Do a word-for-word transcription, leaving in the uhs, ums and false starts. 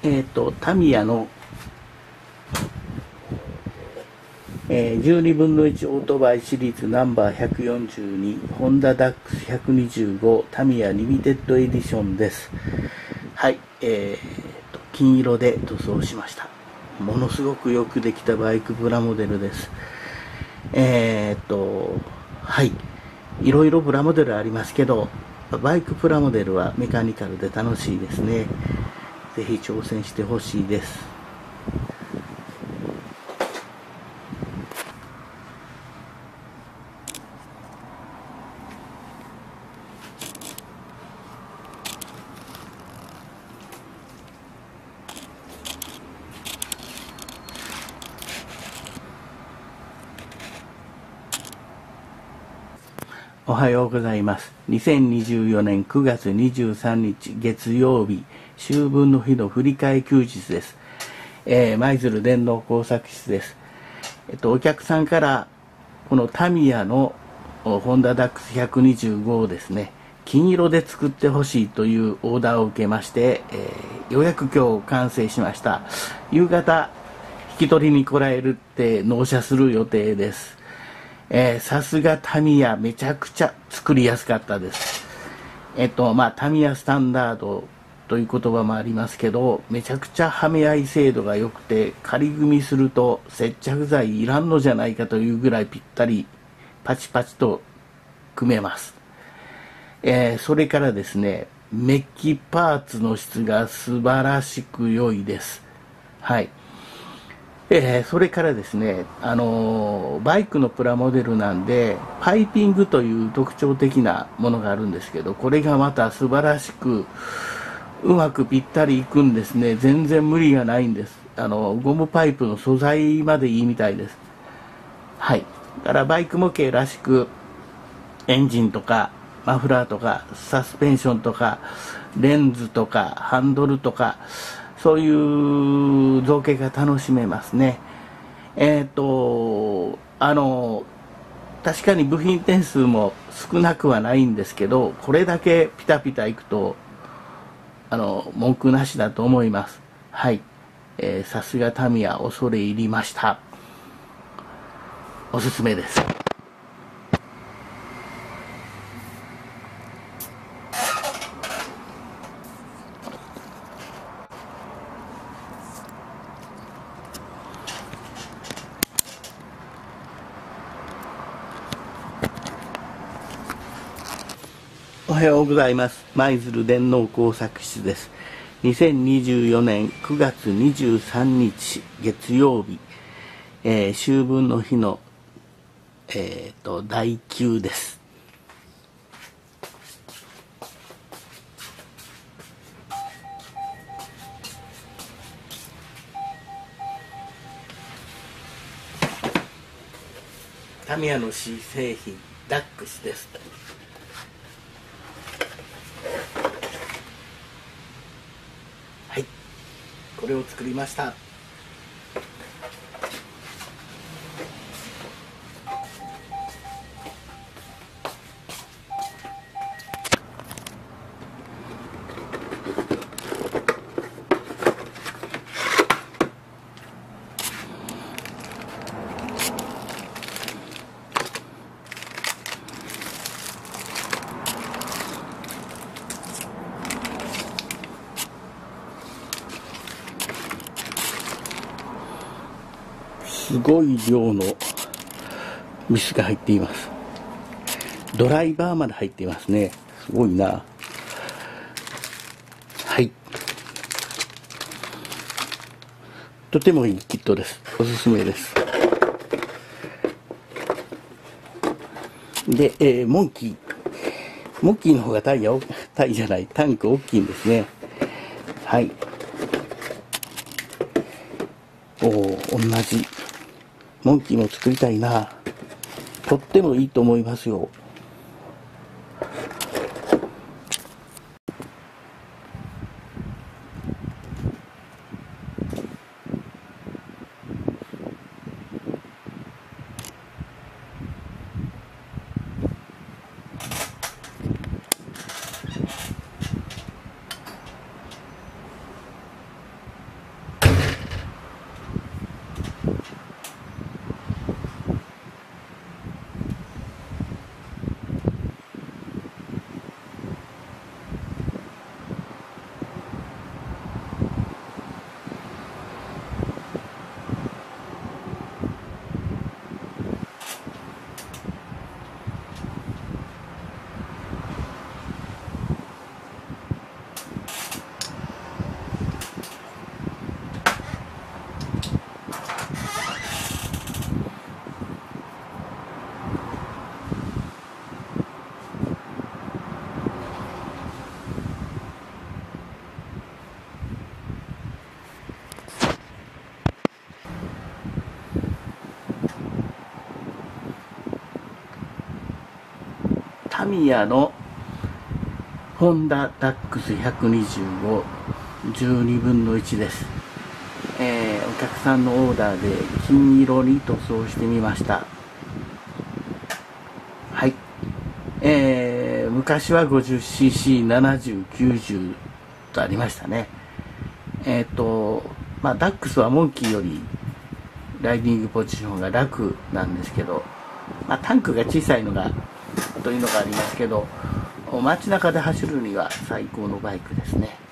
えっとタミヤの、えー、じゅうにぶんのいちオートバイシリーズナンバーひゃくよんじゅうにホンダダックスひゃくにじゅうごタミヤリミテッドエディションです。はい、えー、と金色で塗装しました。ものすごくよくできたバイクプラモデルです。えっとはいいろいろプラモデルありますけど、バイクプラモデルはメカニカルで楽しいですね。ぜひ挑戦してほしいです。おはようございます。にせんにじゅうよねんくがつにじゅうさんにち月曜日、秋分の日の振り替え休日です。えー、舞鶴電脳工作室です。えっと、お客さんからこのタミヤのホンダダックスひゃくにじゅうごをですね、金色で作ってほしいというオーダーを受けまして、えー、ようやく今日完成しました。夕方引き取りに来られるって納車する予定です。えー、さすがタミヤ、めちゃくちゃ作りやすかったです。えっとまあタミヤスタンダードという言葉もありますけど、めちゃくちゃはめ合い精度が良くて、仮組みすると接着剤いらんのじゃないかというぐらいぴったりパチパチと組めます。えー、それからですね、メッキパーツの質が素晴らしく良いです。はい。えー、それからですね、あのー、バイクのプラモデルなんでパイピングという特徴的なものがあるんですけど、これがまた素晴らしくうまくぴったりいくんですね。全然無理がないんです。あのゴムパイプの素材までいいみたいです。はい。だからバイク模型らしくエンジンとかマフラーとかサスペンションとかレンズとかハンドルとか、そういう造形が楽しめますね。えっとあの確かに部品点数も少なくはないんですけど、これだけピタピタいくとあの文句なしだと思います。はい、えー、さすがタミヤ、恐れ入りました。おすすめです。おはようございます。舞鶴電脳工作室です。にせんにじゅうよねんくがつにじゅうさんにち月曜日、えー、秋分の日の、えー、とだいきゅうです。タミヤの新製品ダックスです。はい、これを作りました。すごい量のミスが入っています。ドライバーまで入っていますね。すごいな。はい、とてもいいキットです。おすすめです。で、えー、モンキーモンキーの方がタイヤタイじゃないタンク大きいんですね。はい、おお、同じモンキーも作りたいな。とってもいいと思いますよ。 タミヤのホンダダックスひゃくにじゅうご、じゅうにぶんのいちです。えー、お客さんのオーダーで金色に塗装してみました。はい。えー、昔は ごじゅっシーシー、ななじゅう、きゅうじゅう とありましたね。えっと、まあ、ダックスはモンキーよりライディングポジションが楽なんですけど、まあ、タンクが小さいのがというのがありますけど、街中で走るには最高のバイクですね。